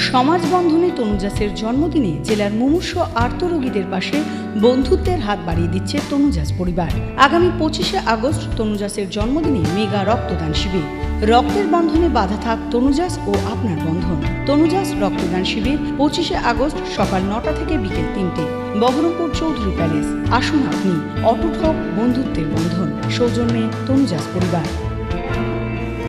সমাজ বন্ধনে তনুজাসের জন্মদিনে জেলার মুমূর্ষ আর্ত রোগীদের পাশে বন্ধুত্বের হাত বাড়িয়ে দিচ্ছে তনুজাস পরিবার। আগামী 25শে আগস্ট তনুজাসের জন্মদিনে মেগা রক্তদান শিবির। রক্তের বন্ধনে বাধা থাক তনুজাস ও আপনার বন্ধন। তনুজাস রক্তদান শিবির 25শে আগস্ট সকাল 9টা থেকে বিকেল 3টে, বহরমপুর চৌধুরী প্যালেস। আসুন আপনি, অটুট হোক বন্ধুত্বের বন্ধন। সৌজন্যে তনুজাস পরিবার।